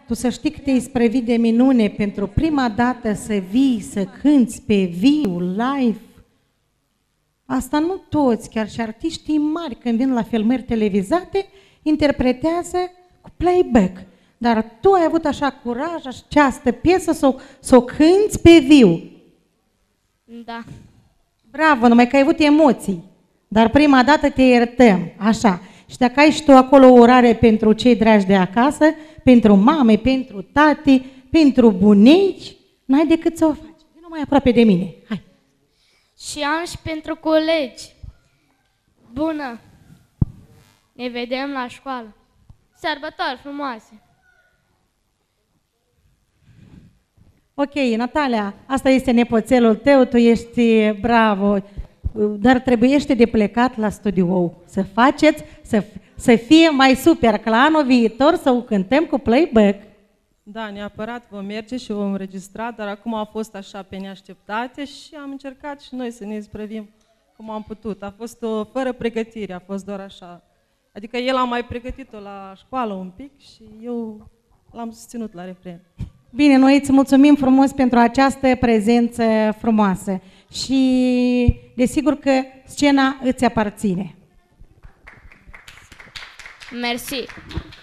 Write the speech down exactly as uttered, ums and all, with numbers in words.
tu să știi că te-ai sprăvit de minune pentru prima dată să vii, să cânți pe viu, live. Asta nu toți, chiar și artiștii mari când vin la filmări televizate, interpretează cu playback. Dar tu ai avut așa curaj, această piesă să o, să o cânți pe viu. Da. Bravo, numai că ai avut emoții. Dar prima dată te iertăm, așa. Și dacă ai și tu acolo o urare pentru cei dragi de acasă, pentru mame, pentru tati, pentru bunici, n-ai decât să o faci. Vino mai aproape de mine, hai. Și am și pentru colegi. Bună! Ne vedem la școală. Sărbători frumoase! Ok, Natalia, asta este nepoțelul tău, tu ești bravo, dar trebuiește de plecat la studio. Să faceți, să, să fie mai super, că la anul viitor să o cântăm cu playback. Da, neapărat vom merge și vom înregistra, dar acum a fost așa pe neașteptate și am încercat și noi să ne isprăvim cum am putut. A fost o, fără pregătire, a fost doar așa. Adică el a mai pregătit-o la școală un pic și eu l-am susținut la refren. Bine, noi îți mulțumim frumos pentru această prezență frumoasă și desigur că scena îți aparține. Mersi!